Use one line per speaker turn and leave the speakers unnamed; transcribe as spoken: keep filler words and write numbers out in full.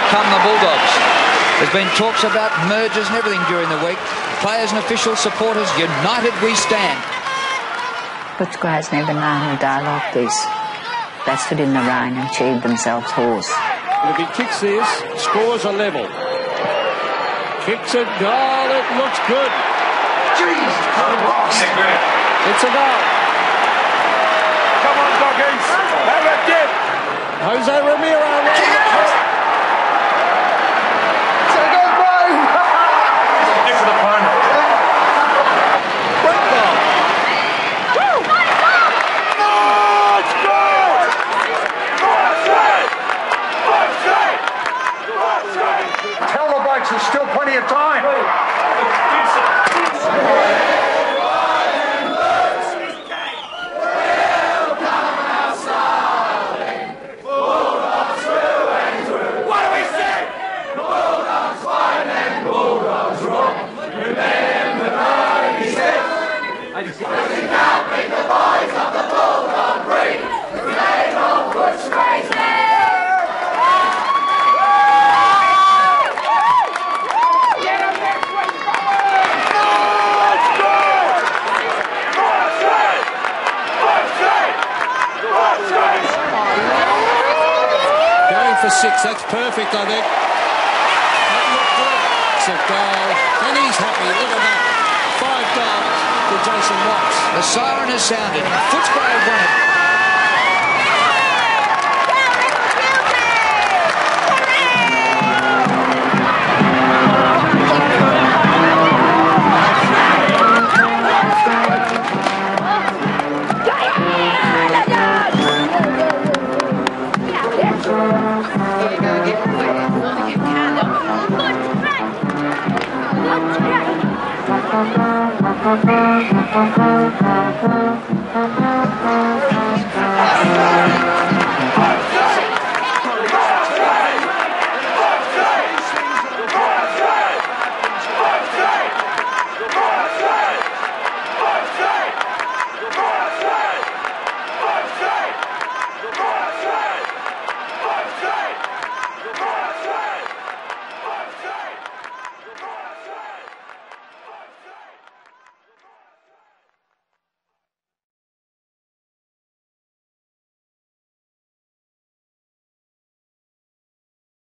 come the Bulldogs. There's been talks about mergers and everything during the week. Players and officials, supporters, united we stand.
Footscray has never known a day like this. They stood in the rain and cheered themselves hoarse.
If he kicks this, scores a level. Kicks a goal, it looks good.
Jesus Christ.
It's a goal.
Come on, doggies. Have a dip.
Jose Ramiro.
It's a good play. Dip for the opponent.
Great goal.
Oh, it's good. Tell the blokes there's still plenty of time.
For six, that's perfect, I think. It's a goal, and he's happy. Look at that. Five goals for Jason Watts.
The siren has sounded. Footscray have won it.
Thank you.